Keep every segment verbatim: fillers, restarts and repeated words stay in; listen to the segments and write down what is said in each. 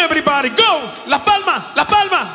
everybody, go. Las palmas, las palmas.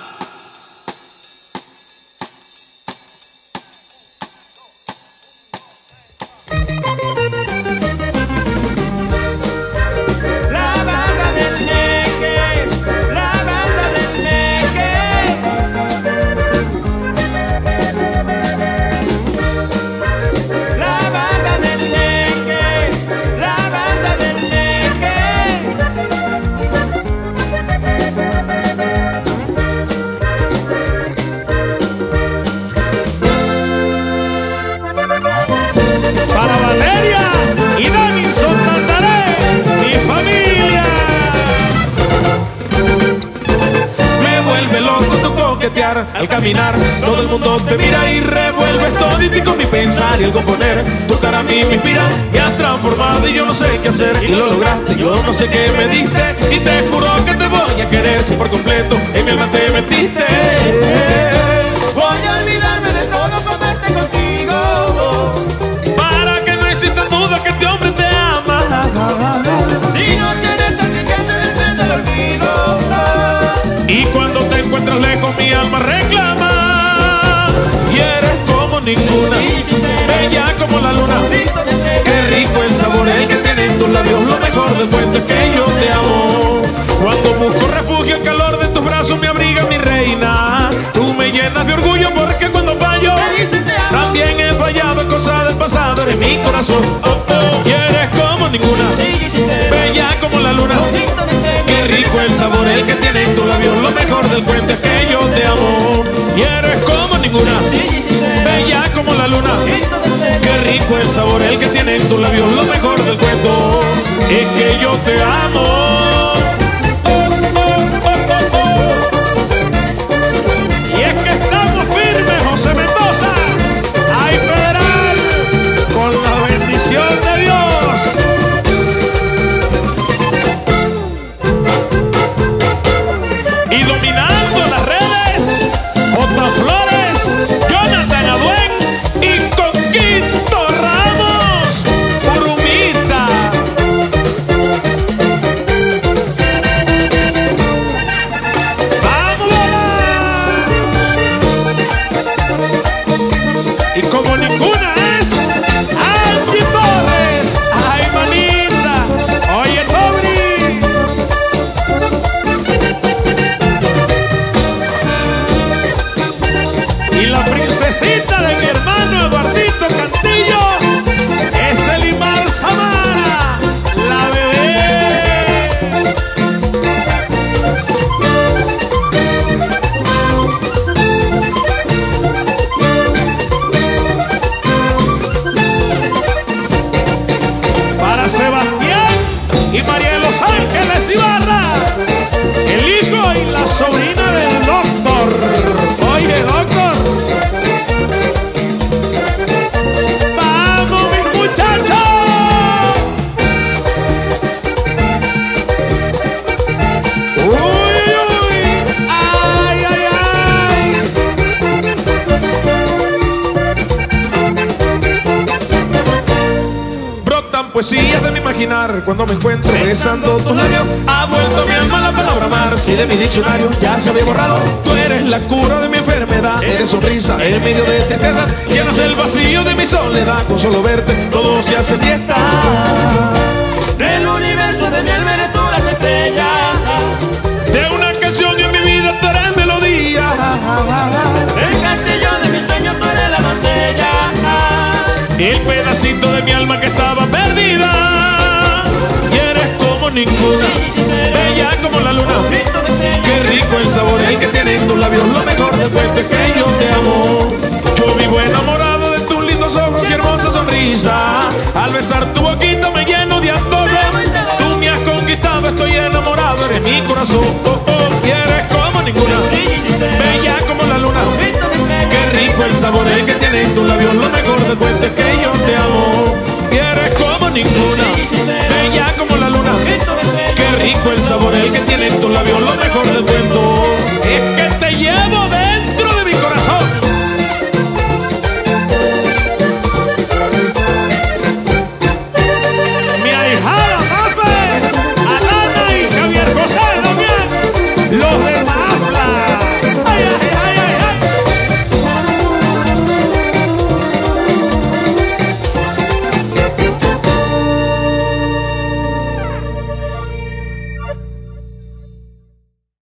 Al caminar, todo el mundo te mira y revuelves toditico mi pensar y el componer. Tu cara a mí me inspira, me has transformado y yo no sé qué hacer. Y lo lograste, yo no sé qué me diste. Y te juro que te voy a querer si por completo en mi alma te metiste. Voy a olvidarme de todo cuando esté contigo, para que no exista duda que este hombre te ama. Si no tienes sentimiento en el tren del olvido, y cuando te encuentras lejos mi alma reclama. Y eres como ninguna, bella como la luna. Qué rico el sabor el que tiene en tus labios. Lo mejor del cuento es que yo te amo. Cuando busco refugio, el calor de tus brazos me abriga, mi reina. Tú me llenas de orgullo porque cuando fallo también he fallado. Cosa del pasado, eres mi corazón. Oh, oh. Y eres como ninguna, bella como la luna. Qué rico el sabor el que tiene en tus labios. Lo mejor del cuento es que yo te amo. Y eres como ninguna, bella como la luna. Qué rico el sabor el que tiene en tus labios. Lo mejor del cuento es que yo te amo. Oh, oh, oh, oh, oh. Y es que estamos firmes, José Mendoza. Ay, Federal, con la bendición de Dios. Y dominando las redes, J. Flores, Jonathan Aduen y Coquito Ramos, Urumita. ¡Vamos! Y como ninguna es Angie Torres. ¡Ay, manita! Oye, Tobri. Y la princesita de mi hermano Eduardito Cantillo es Elimar Samara, la bebé. Para Sebastián y María de los Ángeles Ibarra, el hijo y la sobrina del doctor. Oye, doctor. ¡Vamos, mis muchachos! ¡Uy, uy! ¡Ay, ay, ay! Brotan poesías de mi imaginar cuando me encuentro besando tus labios. Ha vuelto mi alma la palabra amar. Si de mi diccionario ya se había borrado. Tú eres la cura de mi enfermedad. Eres sonrisa en medio de tristezas. Llenas el vacío de mi soledad. Con solo verte todo se hace fiesta. del universo de mi alma eres tú las estrellas. De una canción en mi vida tú eres melodía. El castillo de mis sueños tú eres la doncella. El pedacito de mi alma que estaba perdida. Y eres como ninguna, bella como la luna. Qué rico el sabor el que tiene en tus labios. Lo mejor del cuento es que yo te amo. Yo vivo enamorado de tus lindos ojos y hermosa sonrisa. Al besar tu boquita me lleno de antojo. Tú me has conquistado, estoy enamorado. Eres mi corazón, oh, oh. Y eres como ninguna, bella como la luna. Qué rico el sabor el que tiene en tus labios. Lo mejor del cuento es que yo te amo. Y eres como ninguna, bella como la luna. Qué rico el sabor el